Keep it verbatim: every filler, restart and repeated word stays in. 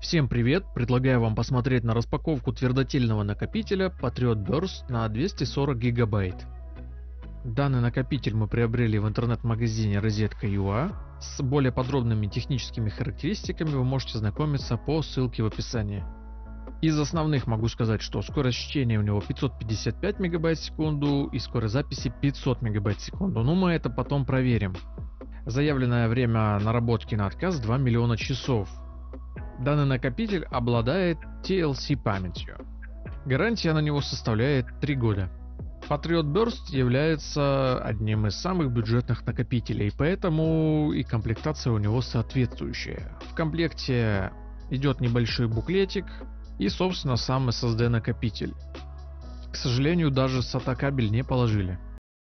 Всем привет! Предлагаю вам посмотреть на распаковку твердотельного накопителя Patriot Burst на двести сорок гигабайт. Данный накопитель мы приобрели в интернет-магазине розетка точка ю а. С более подробными техническими характеристиками вы можете знакомиться по ссылке в описании. Из основных могу сказать, что скорость чтения у него пятьсот пятьдесят пять мегабайт в секунду и скорость записи пятьсот мегабайт в секунду, но мы это потом проверим. Заявленное время наработки на отказ два миллиона часов. Данный накопитель обладает ти эл си памятью. Гарантия на него составляет три года. Patriot Burst является одним из самых бюджетных накопителей, поэтому и комплектация у него соответствующая. В комплекте идет небольшой буклетик и, собственно, сам эс эс ди накопитель. К сожалению, даже сата кабель не положили.